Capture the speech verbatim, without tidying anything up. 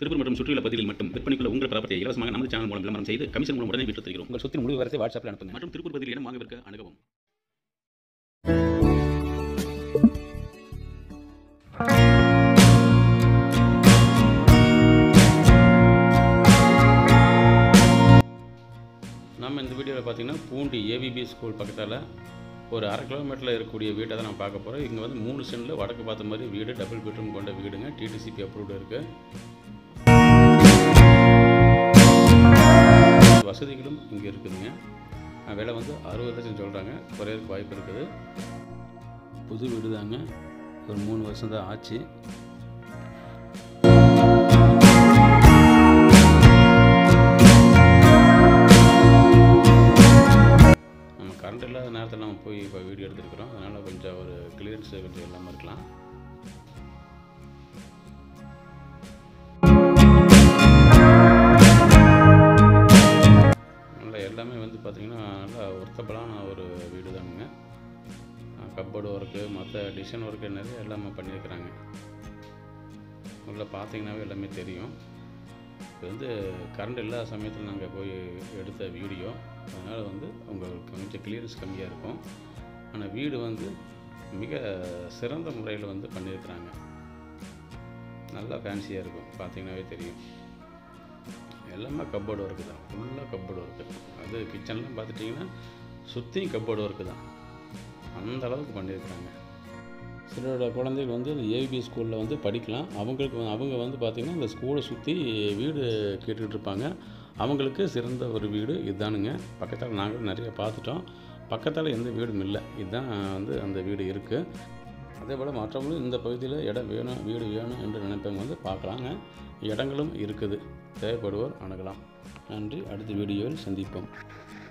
திருப்பூர் மற்றும் சுற்றியுள்ள பகுதிகளில் மட்டும் விற்பனைக்குள்ள உங்கள் ப்ராப்பர்ட்டியை இலவசமாக நமது சேனல் மூலம் விளம்பரம் செய்து கமிஷன் மூலம் உடனே விற்று தருகிறோம். உங்கள் சொத்தின் முழு விவரத்தை வாட்ஸ்அப்பில் அனுப்புங்கள் மற்றும் திருப்பூர் பகுதியில் இடம் வாங்க விற்க அணுகவும். நம்ம இந்த வீடியோவில் பார்த்தீங்கன்னா பூண்டி ஏவிபி ஸ்கூல் பக்கத்தில் ஒரு அரை கிலோமீட்டரில் இருக்கக்கூடிய வீட்டை தான் நான் பார்க்க போகிறோம். இங்கே வந்து மூணு சென்டில் வடக்கு பார்த்த மாதிரி வீடு, டபுள் பெட்ரூம் கொண்ட வீடுங்க. டிடிசிபி அப்ரூவ்டு இருக்குது. வசதிகளும் இங்கே இருக்குதுங்க. விலை வந்து அறுபது லட்சம் சொல்கிறாங்க. குறையறதுக்கு வாய்ப்பு இருக்குது. புது வீடு தாங்க. ஒரு மூணு வருஷம் தான் ஆச்சு. நம்ம கரண்ட் இல்லாத நேரத்தில் நம்ம போய் இப்போ வீடியோ எடுத்துருக்குறோம். அதனால் கொஞ்சம் ஒரு கிளியரன்ஸ் கொஞ்சம் இல்லாமல் இருக்கலாம். எல்லாமே வந்து பார்த்திங்கன்னா நல்லா ஒர்த்தபிளான ஒரு வீடு தானுங்க. கப்போர்டு ஒர்க்கு, மற்ற டிசைன் ஒர்க்கு நிறைய எல்லாமே பண்ணியிருக்கிறாங்க. உள்ள பார்த்தீங்கன்னாவே எல்லாமே தெரியும். இது வந்து கரண்ட் இல்லாத சமயத்தில் நாங்கள் போய் எடுத்த வீடியோ. அதனால் வந்து உங்களுக்கு கொஞ்சம் கிளியரன்ஸ் கம்மியாக இருக்கும். ஆனால் வீடு வந்து மிக சிறந்த முறையில் வந்து பண்ணியிருக்கிறாங்க. நல்லா ஃபேன்சியாக இருக்கும். பார்த்தீங்கன்னாவே தெரியும். எல்லாமே கப்போர்டு ஒர்க்கு தான். ஃபுல்லாக கப்போர்டு ஒர்க்கு. அது கிச்சன்லாம் பார்த்துட்டிங்கன்னா சுற்றியும் கப்போர்டு ஒர்க்கு தான். அந்த அளவுக்கு பண்ணியிருக்கிறாங்க. சிலரோட குழந்தைகள் வந்து இந்த ஏவிபி ஸ்கூலில் வந்து படிக்கலாம். அவங்களுக்கு அவங்க வந்து பார்த்திங்கன்னா இந்த ஸ்கூலை சுற்றி வீடு கேட்டுக்கிட்டு இருப்பாங்க. அவங்களுக்கு சிறந்த ஒரு வீடு இதுதானுங்க. பக்கத்தில் நாங்களும் நிறைய பார்த்துட்டோம். பக்கத்தில் எந்த வீடும் இல்லை. இதுதான் வந்து அந்த வீடு இருக்குது. அதே போல் மற்றவங்களும் இந்த பகுதியில் இடம் வேணும், வீடு வேணும் என்று நினைப்பவங்க வந்து பார்க்கலாங்க. இடங்களும் இருக்குது. தேவைப்படுவோர் அணுகலாம். நன்றி. அடுத்த வீடியோவில் சந்திப்போம்.